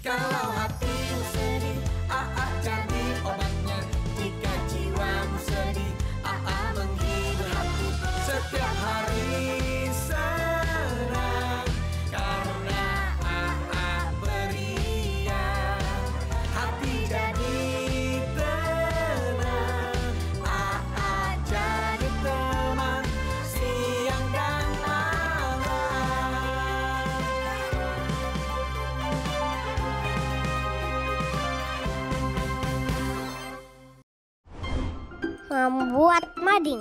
Kalau hatimu sedih, jadi obatnya. Jika jiwamu sedih, menghibur hati. Setiap hari senang karena beria. Hati jadi tenang, jadi teman siang dan malam. Membuat mading.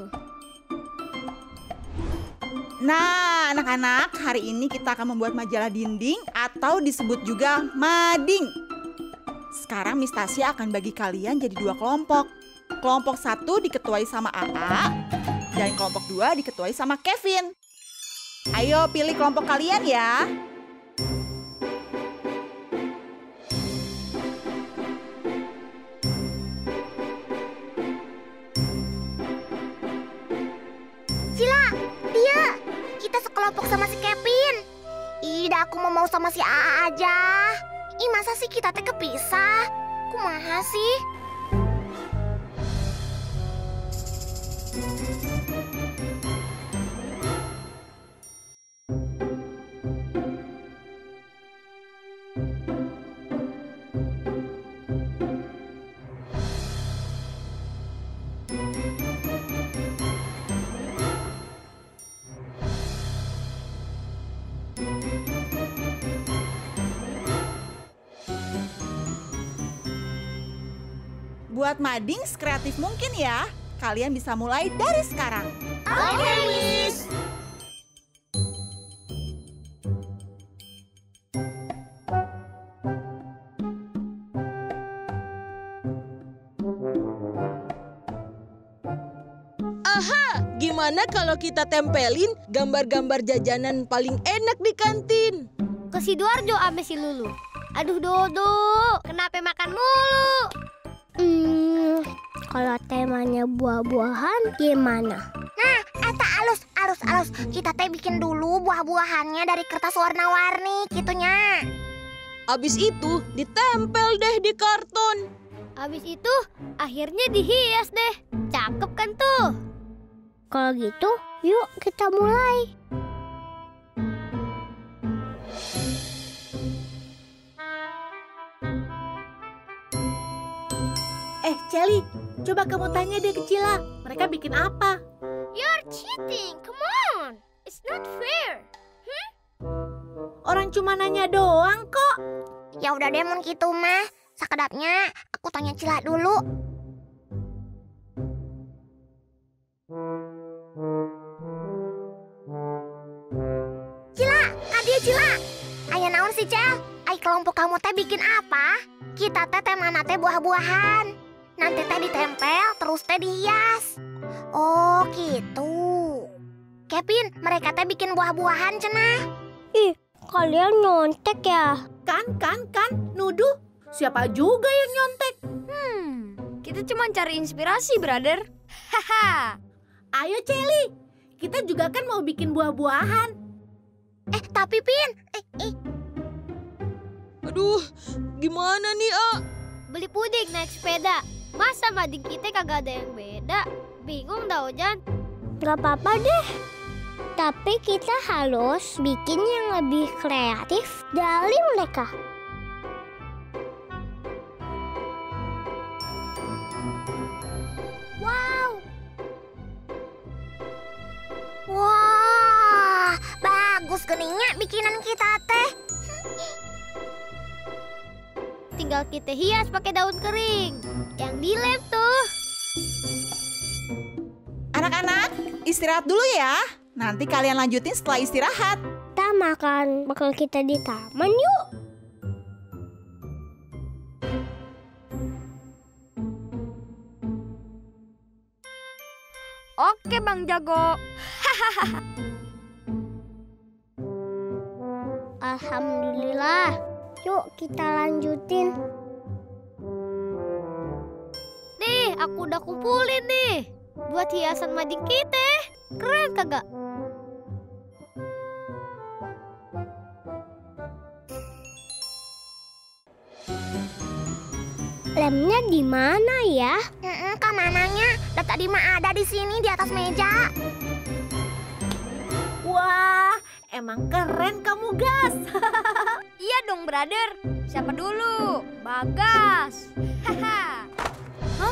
Nah, anak-anak, hari ini kita akan membuat majalah dinding atau disebut juga mading. Sekarang Miss Tasya akan bagi kalian jadi 2 kelompok. Kelompok 1 diketuai sama AA, dan kelompok 2 diketuai sama Kevin. Ayo pilih kelompok kalian ya. Cila, dia. Kita sekelompok sama si Kevin. Ida, aku mau sama si AA aja. Ih, masa sih kita teh kepisah? Kumaha sih? Buat mading sekreatif mungkin ya. Kalian bisa mulai dari sekarang. Oke, Miss. Gimana kalau kita tempelin gambar-gambar jajanan paling enak di kantin? Ke Sidoarjo ame si Lulu. Aduh, Dodo, kenapa makan mulu? Kalau temanya buah-buahan gimana? Nah, eta alus. Kita teh bikin dulu buah-buahannya dari kertas warna-warni gitunya. Abis itu ditempel deh di karton. Habis itu akhirnya dihias deh. Cakep kan tuh? Kalau gitu, yuk kita mulai. Celi, coba kamu tanya deh ke Cila, mereka bikin apa? You're cheating, come on. It's not fair. Orang cuma nanya doang kok. Ya udah deh mun gitu mah. Sakedapnya aku tanya Cila dulu. Cila. Aya naon sih, Cel? Ai kelompok kamu teh bikin apa? Kita teh temana teh buah-buahan. Nanti teh ditempel, terus teh dihias. Oh, gitu. Kevin, mereka teh bikin buah-buahan cenah. Ih, kalian nyontek ya? Kan, nuduh. Siapa juga yang nyontek? Kita cuma cari inspirasi, brother. Haha. Ayo, Celi. Kita juga kan mau bikin buah-buahan. Tapi Pin, Aduh, gimana nih, beli puding naik sepeda. Masa mading kita kagak ada yang beda? Bingung dah, Ojan. Gak apa-apa deh. Tapi kita harus bikin yang lebih kreatif dari mereka. Wah, bagus geningnya bikinan kita teh. Tinggal kita hias pakai daun kering yang dilem tuh. Anak-anak, istirahat dulu ya. Nanti kalian lanjutin setelah istirahat. Kita makan bekal kita di taman yuk. Oke, Bang Jago. Alhamdulillah. Yuk kita lanjutin. Nih, aku udah kumpulin nih. Buat hiasan mading kita. Keren kagak? Lemnya di mana ya? Kak mananya? Dari tadi mah ada di sini di atas meja. Wah, emang keren kamu, Gas. Iya dong, brother. Siapa dulu? Bagas. Haha. Hah?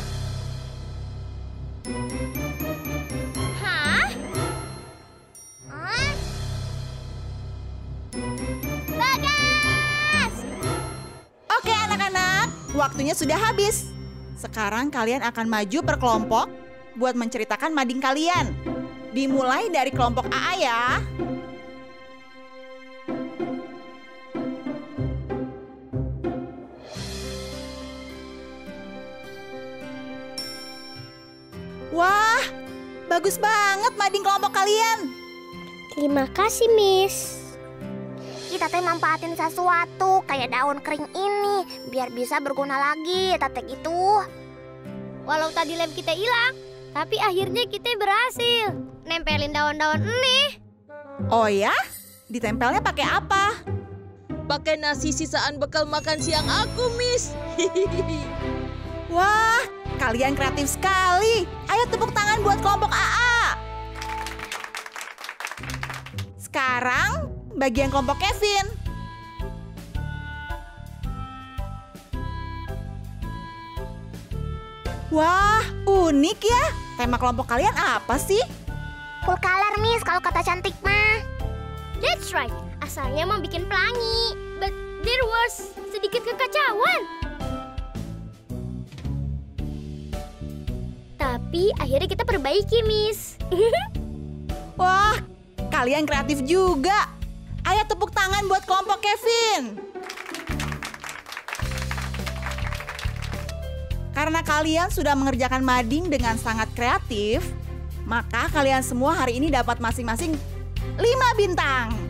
Bagas! Oke anak-anak, waktunya sudah habis. Sekarang kalian akan maju per kelompok buat menceritakan mading kalian. Dimulai dari kelompok AA ya. Wah, bagus banget mading kelompok kalian. Terima kasih, Miss. Kita teh manfaatin sesuatu kayak daun kering ini biar bisa berguna lagi, tetek itu. Walau tadi lem kita hilang, tapi akhirnya kita berhasil nempelin daun-daun ini. Oh ya? Ditempelnya pakai apa? Pakai nasi sisaan bekal makan siang aku, Miss. Wah, kalian kreatif sekali. Ayo tepuk tangan buat kelompok AA. Sekarang bagian kelompok Kevin. Wah, unik ya. Tema kelompok kalian apa sih? Full color, Miss, kalau kata cantik mah. That's right. Asalnya mau bikin pelangi, but there was sedikit kekacauan. Tapi akhirnya kita perbaiki, Miss. Wah, kalian kreatif juga. Ayo tepuk tangan buat kelompok Kevin. Karena kalian sudah mengerjakan mading dengan sangat kreatif, maka kalian semua hari ini dapat masing-masing 5 bintang.